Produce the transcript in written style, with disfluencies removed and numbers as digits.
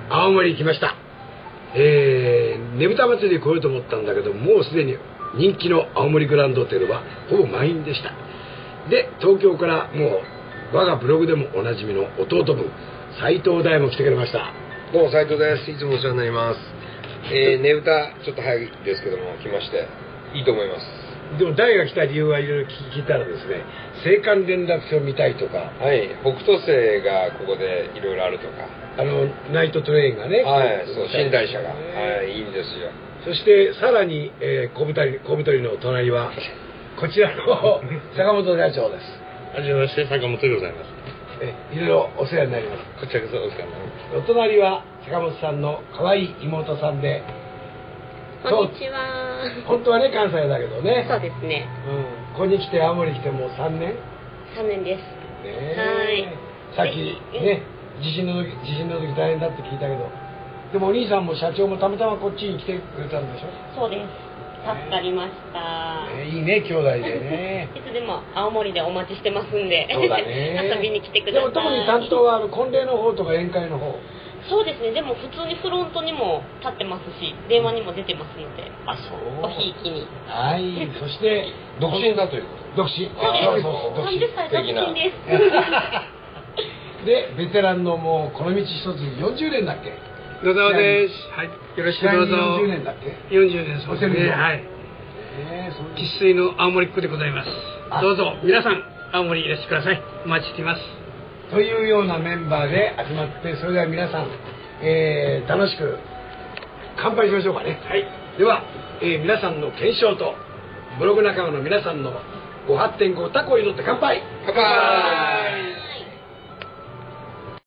青森に来ました。ねぶた祭りに来ようと思ったんだけど、もうすでに人気の青森グランドホテルはほぼ満員でした。で、東京からもう我がブログでもおなじみの弟分斉藤大も来てくれました。 どうも斉藤です。いつもお世話になります。ねぶたちょっと早いですけども来ましていいと思います。 でも大が来た理由はいろいろ聞いたらですね、青函連絡船を見たいとか、 はい、北斗星がここでいろいろあるとか、 ナイトトレインがね、 はい、そう寝台車が、はい、いいんですよ。 そしてさらに、小太りの隣はこちらの坂本社長です。 はじめまして、坂本でございます。 いろいろお世話になります。 こちらこそお世話になります。 お隣は坂本さんの可愛い妹さんで、 こんにちは。 本当はね関西だけどね。 そうですね。 ここに来て青森来てもう3年。 3年です。 はい。さっきね地震の時大変だって聞いたけど、でもお兄さんも社長もたまたまこっちに来てくれたんでしょ。 そうです。助かりました。 いいね兄弟でね。 いつでも青森でお待ちしてますんで。 そうだね。 遊びに来てください。 でも特に担当は婚礼の方とか宴会の方。 そうですね。でも普通にフロントにも立ってますし、電話にも出てますので。 あ、そう。 おひいきに。 はい。そして独身だということ。 独身。 そうです。30歳独身です。 でベテランのもうこの道一つ40年だっけ。 野沢です。はい。よろしくどうぞ。 40年だっけ。 40年そうですね。はい。生粋の青森っ子でございます。どうぞ皆さん青森いらしてください。お待ちしています。 というようなメンバーで集まって、それでは皆さん、楽しく乾杯しましょうかね。はい。では、皆さんの健勝とブログ仲間の皆さんのご発展ご多幸を祈って乾杯。 乾杯。